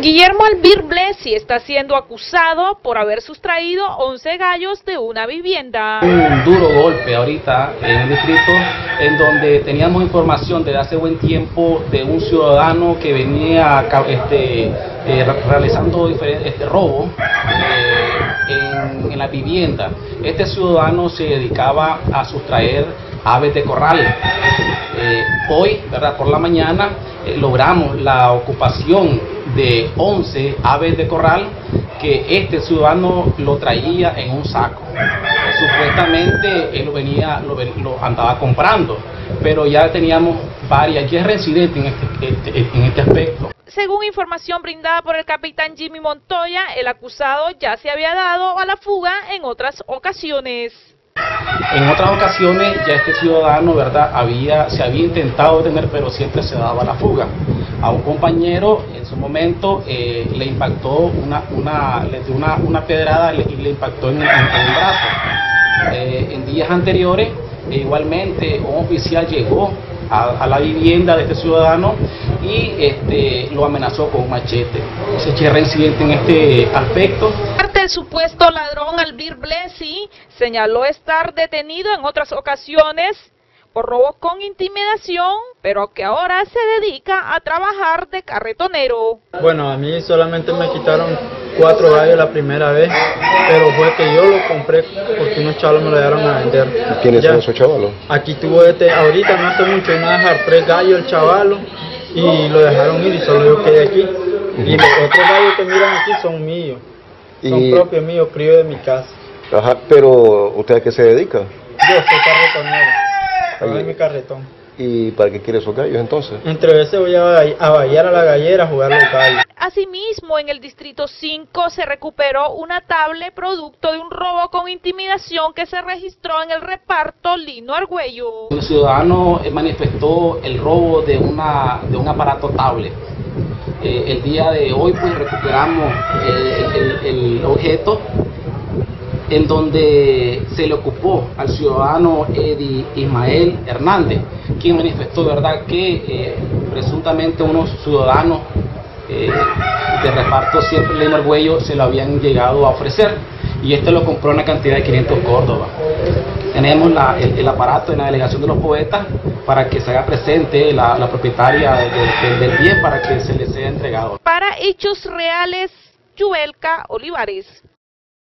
Guillermo Albir Blesi está siendo acusado por haber sustraído 11 gallos de una vivienda. Un duro golpe ahorita en el distrito, en donde teníamos información desde hace buen tiempo de un ciudadano que venía realizando diferentes robos en la vivienda. Este ciudadano se dedicaba a sustraer aves de corral. Hoy, ¿verdad?, por la mañana logramos la ocupación de 11 aves de corral que este ciudadano lo traía en un saco. Supuestamente él lo andaba comprando, pero ya teníamos varias, ya es residente en este aspecto. Según información brindada por el capitán Jimmy Montoya, el acusado ya se había dado a la fuga en otras ocasiones. En otras ocasiones ya este ciudadano, ¿verdad?, se había intentado detener, pero siempre se daba a la fuga. A un compañero en su momento le impactó le dio una pedrada y le impactó en el brazo. En días anteriores igualmente un oficial llegó a la vivienda de este ciudadano y lo amenazó con un machete. Se echa reincidente en este aspecto. El supuesto ladrón Albir Blesi señaló estar detenido en otras ocasiones por robos con intimidación, pero que ahora se dedica a trabajar de carretonero. Bueno, a mí solamente me quitaron 4 gallos la primera vez, pero fue que yo lo compré porque unos chavalos me lo dejaron a vender. ¿Quiénes son esos chavalos? Aquí tuvo ahorita no hace mucho, me a dejar 3 gallos el chavalo y lo dejaron ir y solo yo quedé aquí. Y los otros gallos que miran aquí son míos, son propios míos, críos de mi casa. Ajá, pero ¿usted a qué se dedica? Yo soy carretonero. Trabajo en mi carretón. ¿Y para qué quiere esos gallos entonces? Entre veces voy a vallar a la gallera a jugar los gallos. Asimismo, en el Distrito 5 se recuperó una tablet producto de un robo con intimidación que se registró en el reparto Lino Argüello. El ciudadano manifestó el robo de un aparato tablet. El día de hoy pues recuperamos el objeto, en donde se le ocupó al ciudadano Eddie Ismael Hernández, quien manifestó, ¿verdad?, que presuntamente unos ciudadanos de reparto siempre Lino Argüello se lo habían llegado a ofrecer, y este lo compró en una cantidad de 500 Córdoba. Tenemos el aparato en la delegación de los poetas para que se haga presente la propietaria del bien para que se le sea entregado. Para Hechos Reales, Yubelka Olivares.